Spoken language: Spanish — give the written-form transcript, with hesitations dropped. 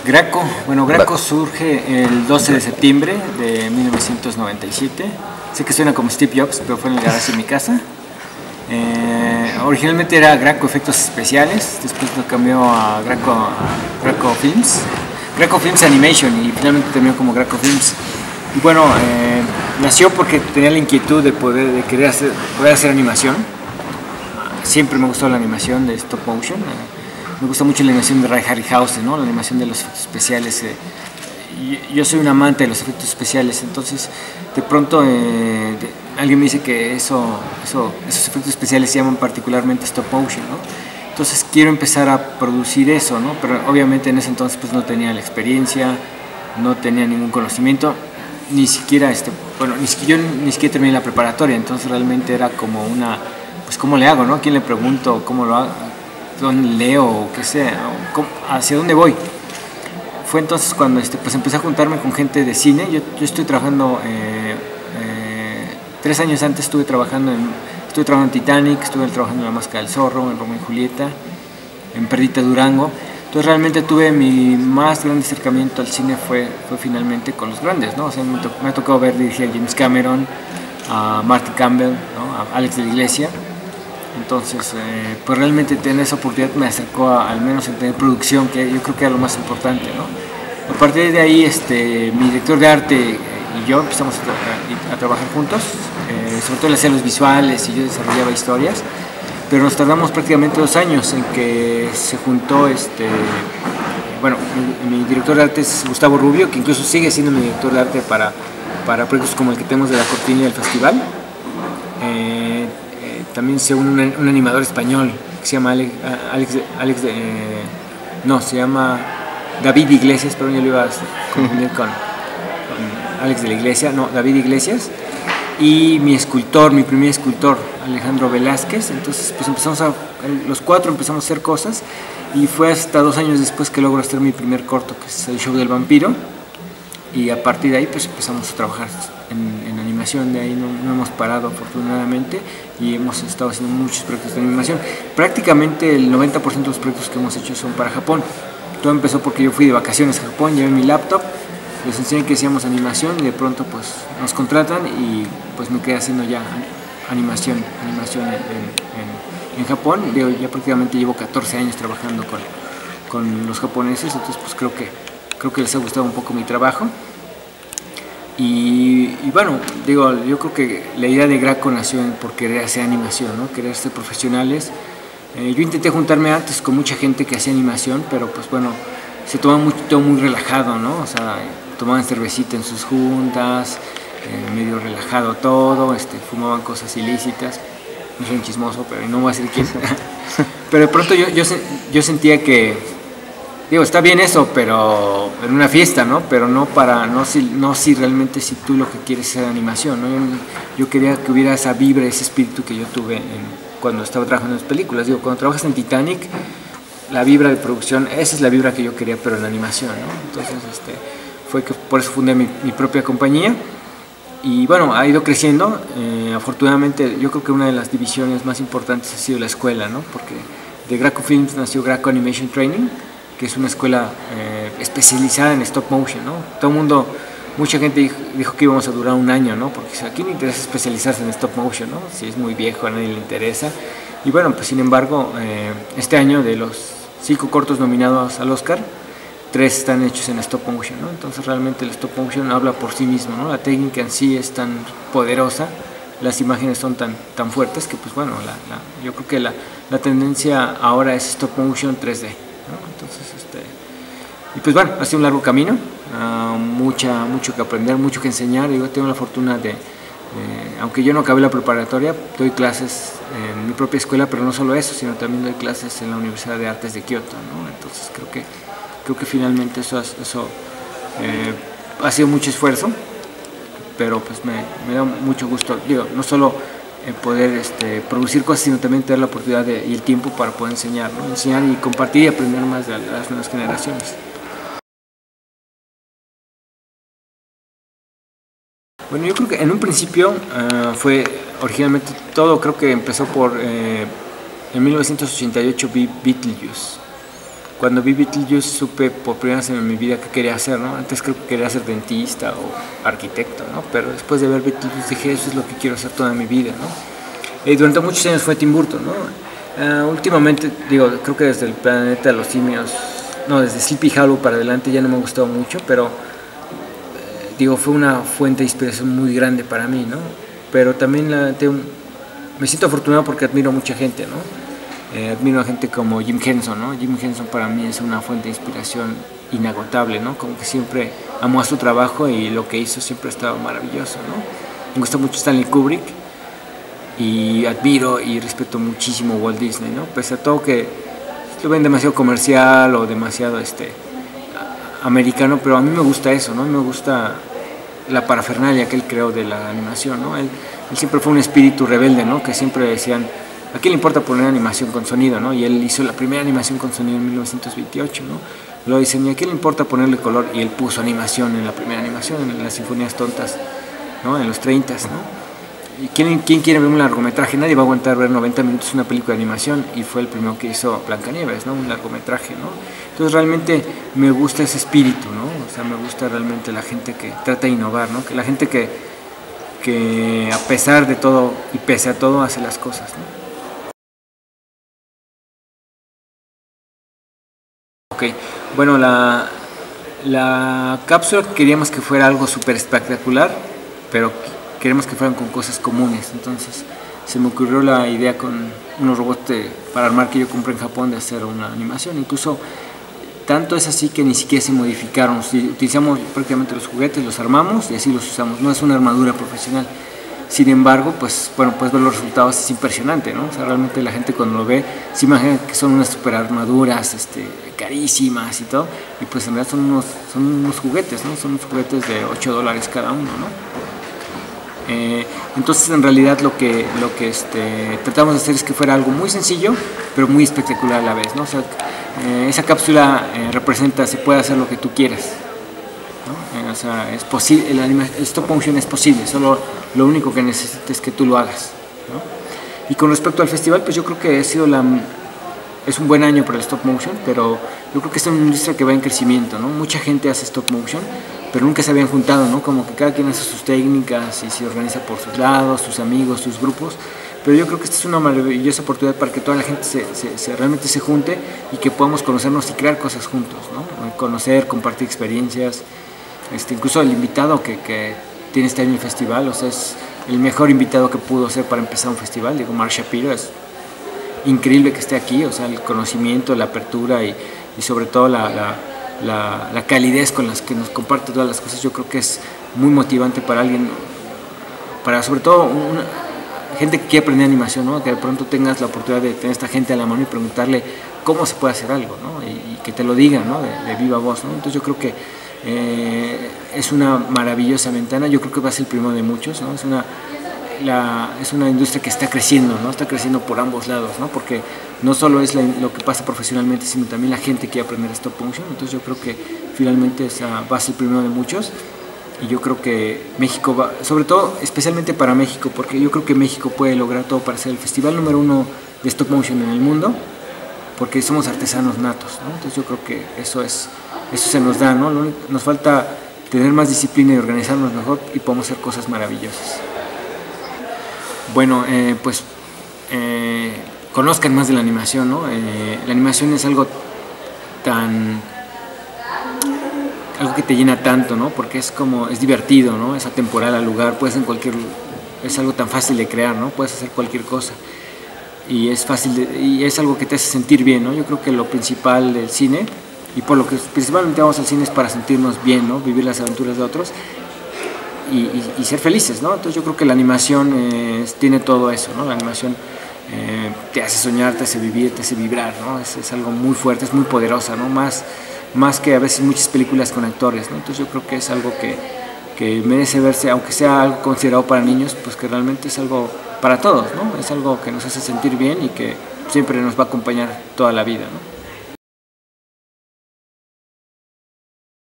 Graco surge el 12 de septiembre de 1997. Sé que suena como Steve Jobs, pero fue en el garaje de mi casa. Originalmente era Graco Efectos Especiales, después lo cambió a Graco Films. Graco Films Animation y finalmente terminó como Graco Films. Y bueno, nació porque tenía la inquietud de querer hacer animación. Siempre me gustó la animación de stop motion. Me gusta mucho la animación de Ray Harryhausen, ¿no? La animación de los efectos especiales. Yo soy un amante de los efectos especiales, entonces de pronto alguien me dice que esos efectos especiales se llaman particularmente stop motion, ¿no? Entonces quiero empezar a producir eso, ¿no? Pero obviamente en ese entonces pues no tenía la experiencia, no tenía ningún conocimiento, ni siquiera yo ni siquiera terminé la preparatoria, entonces realmente era como pues ¿cómo le hago, no? ¿A quién le pregunto? ¿Cómo lo hago? ¿Dónde leo? O qué sé, ¿hacia dónde voy? Fue entonces cuando pues empecé a juntarme con gente de cine. Yo estoy trabajando, 3 años antes estuve trabajando en Titanic, estuve trabajando en La Máscara del Zorro, en Romeo y Julieta, en Perdita Durango. Entonces realmente tuve mi más grande acercamiento al cine fue finalmente con los grandes, ¿no? O sea, me ha tocado ver dirigir a James Cameron, a Martin Campbell, ¿no? A Alex de la Iglesia. Entonces, pues realmente tener esa oportunidad me acercó al menos a tener producción, que yo creo que era lo más importante, ¿no? A partir de ahí, mi director de arte y yo empezamos a trabajar juntos, sobre todo en hacer los visuales y yo desarrollaba historias, pero nos tardamos prácticamente 2 años en que se juntó, mi director de arte es Gustavo Rubio, que incluso sigue siendo mi director de arte para proyectos como el que tenemos de la cortina del festival. También se une un animador español que se llama se llama David Iglesias, pero yo lo iba a confundir con Alex de la Iglesia, no, David Iglesias, y mi primer escultor, Alejandro Velázquez. Entonces pues los 4 empezamos a hacer cosas y fue hasta 2 años después que logro hacer mi primer corto, que es El Show del Vampiro, y a partir de ahí pues empezamos a trabajar en animación. De ahí no hemos parado afortunadamente y hemos estado haciendo muchos proyectos de animación. Prácticamente el 90% de los proyectos que hemos hecho son para Japón. Todo empezó porque yo fui de vacaciones a Japón, llevé mi laptop, les enseñé que hacíamos animación y de pronto pues nos contratan y pues me quedé haciendo ya animación en Japón. Ya prácticamente llevo 14 años trabajando con los japoneses, entonces pues creo que les ha gustado un poco mi trabajo. Y bueno, yo creo que la idea de Graco nació por querer hacer animación, ¿no? Querer ser profesionales. Yo intenté juntarme antes con mucha gente que hacía animación, pero pues bueno, se tomaba todo muy relajado, ¿no? O sea, tomaban cervecita en sus juntas, medio relajado todo, fumaban cosas ilícitas. No soy un chismoso, pero no voy a decir quién. Pero de pronto yo sentía que, está bien eso, pero en una fiesta, ¿no? Pero si realmente si tú lo que quieres es hacer animación, ¿no? Yo quería que hubiera esa vibra, ese espíritu que yo tuve cuando estaba trabajando en las películas. Cuando trabajas en Titanic, la vibra de producción, esa es la vibra que yo quería, pero en animación, ¿no? Entonces, fue que por eso fundé mi propia compañía. Y bueno, ha ido creciendo. Afortunadamente, yo creo que una de las divisiones más importantes ha sido la escuela, ¿no? Porque de Graco Films nació Graco Animation Training, que es una escuela especializada en stop motion, ¿no? Mucha gente dijo que íbamos a durar 1 año, ¿no? Porque ¿a quién le interesa especializarse en stop motion, no? Si es muy viejo, a nadie le interesa. Y bueno, pues sin embargo, este año de los 5 cortos nominados al Oscar, 3 están hechos en stop motion, ¿no? Entonces realmente el stop motion habla por sí mismo, ¿no? La técnica en sí es tan poderosa, las imágenes son tan fuertes que pues bueno, yo creo que la tendencia ahora es stop motion 3D, ¿no? Entonces, y pues bueno, ha sido un largo camino, mucho que aprender, mucho que enseñar. Yo tengo la fortuna aunque yo no acabé la preparatoria, doy clases en mi propia escuela, pero no solo eso, sino también doy clases en la Universidad de Artes de Kioto, ¿no? Entonces creo que finalmente eso ha sido mucho esfuerzo, pero pues me da mucho gusto, no solo poder producir cosas, sino también tener la oportunidad y el tiempo para poder enseñar, ¿no? Enseñar y compartir y aprender más de las nuevas generaciones. Bueno, yo creo que en un principio fue originalmente todo, creo que empezó en 1988 vi Beetlejuice. cuando vi Beetlejuice supe por primera vez en mi vida qué quería hacer, ¿no? Antes creo que quería ser dentista o arquitecto, ¿no? Pero después de ver Beetlejuice dije, eso es lo que quiero hacer toda mi vida, ¿no? Y durante muchos años fue Tim Burton, ¿no? Últimamente, digo, creo que desde el Planeta de los Simios, no, desde Sleepy Hollow para adelante ya no me ha gustado mucho, pero digo, fue una fuente de inspiración muy grande para mí, ¿no? Pero también me siento afortunado porque admiro a mucha gente, ¿no? Admiro a gente como Jim Henson, ¿no? Jim Henson para mí es una fuente de inspiración inagotable, ¿no? Como que siempre amó a su trabajo y lo que hizo siempre ha estado maravilloso, ¿no? Me gusta mucho Stanley Kubrick y admiro y respeto muchísimo Walt Disney, ¿no? Pese a todo que lo ven demasiado comercial o demasiado americano, pero a mí me gusta eso, ¿no? Me gusta la parafernalia que él creó de la animación, ¿no? Él siempre fue un espíritu rebelde, ¿no? Que siempre decían, ¿a quién le importa poner animación con sonido, no? Y él hizo la primera animación con sonido en 1928, ¿no? Luego dicen, ¿y a quién le importa ponerle color? Y él puso animación en la primera animación, en las Sinfonías Tontas, ¿no? En los 30s, ¿no? ¿Y quién quiere ver un largometraje? Nadie va a aguantar ver 90 minutos una película de animación, y fue el primero que hizo Blancanieves, ¿no? Un largometraje, ¿no? Entonces realmente me gusta ese espíritu, ¿no? O sea, me gusta realmente la gente que trata de innovar, ¿no? Que la gente que a pesar de todo y pese a todo hace las cosas, ¿no? Ok, bueno, la cápsula queríamos que fuera algo súper espectacular, pero queremos que fueran con cosas comunes. Entonces se me ocurrió la idea con unos robots para armar que yo compré en Japón de hacer una animación. Incluso tanto es así que ni siquiera se modificaron. Utilizamos prácticamente los juguetes, los armamos y así los usamos. No es una armadura profesional. Sin embargo, pues bueno, puedes ver los resultados, es impresionante, ¿no? O sea, realmente la gente cuando lo ve se imagina que son unas super armaduras carísimas y todo, y pues en realidad son unos juguetes, ¿no? Son unos juguetes de $8 cada uno, ¿no? Entonces en realidad lo que tratamos de hacer es que fuera algo muy sencillo, pero muy espectacular a la vez, ¿no? O sea, esa cápsula representa, se puede hacer lo que tú quieras, ¿no? O sea, es posible, el stop motion es posible, solo lo único que necesitas es que tú lo hagas, ¿no? Y con respecto al festival, pues yo creo que es un buen año para el stop motion, pero yo creo que es una industria que va en crecimiento, ¿no? Mucha gente hace stop motion, pero nunca se habían juntado, ¿no? Como que cada quien hace sus técnicas y se organiza por sus lados, sus amigos, sus grupos. Pero yo creo que esta es una maravillosa oportunidad para que toda la gente realmente se junte y que podamos conocernos y crear cosas juntos, ¿no? Conocer, compartir experiencias. Incluso el invitado que tiene este año el festival, o sea, es el mejor invitado que pudo ser para empezar un festival. Digo, Mark Shapiro, es increíble que esté aquí, o sea, el conocimiento, la apertura y sobre todo la calidez con las que nos comparte todas las cosas. Yo creo que es muy motivante para alguien, para sobre todo gente que quiere aprender animación, ¿no? Que de pronto tengas la oportunidad de tener a esta gente a la mano y preguntarle cómo se puede hacer algo, ¿no? Y que te lo digan, ¿no? De viva voz, ¿no? Entonces yo creo que es una maravillosa ventana. Yo creo que va a ser el primero de muchos, ¿no? Es una industria que está creciendo, ¿no? Está creciendo por ambos lados, ¿no? Porque no solo es lo que pasa profesionalmente, sino también la gente quiere aprender stop motion. Entonces yo creo que finalmente va a ser el primero de muchos, y yo creo que México va, sobre todo, especialmente para México, porque yo creo que México puede lograr todo para ser el festival número 1 de stop motion en el mundo, porque somos artesanos natos, ¿no? Entonces yo creo que eso se nos da, ¿no? Nos falta tener más disciplina y organizarnos mejor, y podemos hacer cosas maravillosas. Bueno, pues conozcan más de la animación, ¿no? La animación es algo que te llena tanto, ¿no? Porque es divertido, ¿no? Es atemporal al lugar, es algo tan fácil de crear, ¿no? Puedes hacer cualquier cosa y es fácil y es algo que te hace sentir bien, ¿no? Yo creo que lo principal del cine, y por lo que principalmente vamos al cine, es para sentirnos bien, ¿no? Vivir las aventuras de otros y ser felices, ¿no? Entonces yo creo que la animación tiene todo eso, ¿no? La animación te hace soñar, te hace vivir, te hace vibrar, ¿no? Es algo muy fuerte, es muy poderosa, ¿no? Más que a veces muchas películas con actores, ¿no? Entonces yo creo que es algo que merece verse, aunque sea algo considerado para niños, pues que realmente es algo para todos, ¿no? Es algo que nos hace sentir bien y que siempre nos va a acompañar toda la vida, ¿no?